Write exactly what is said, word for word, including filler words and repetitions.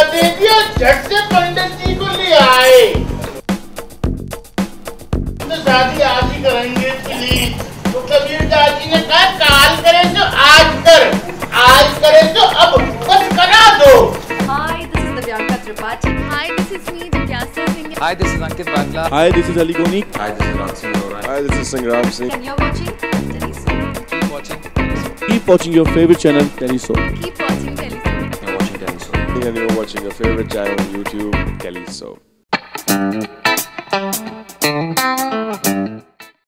दे दी और झट से पंडित जी को ले आए। तो शादी आज ही करेंगे प्लीज। तो कबीर दास जी ने कहा काल करे तो आज कर, आज करे तो अब बस करा दो। Hi, this is Divyanka Tripathi. Hi, this is me, Jigyasa Singh. Hi, this is Ankit Bangla. Hi, this is Ali Goni. Hi, this is Ransin Loran. Hi, this is Sangram Singh. And you're watching Telesoap. Keep watching. Keep watching your favorite channel, Telesoap. Keep watching Telesoap. You're watching Telesoap. And you're watching your favorite channel on YouTube, Telesoap.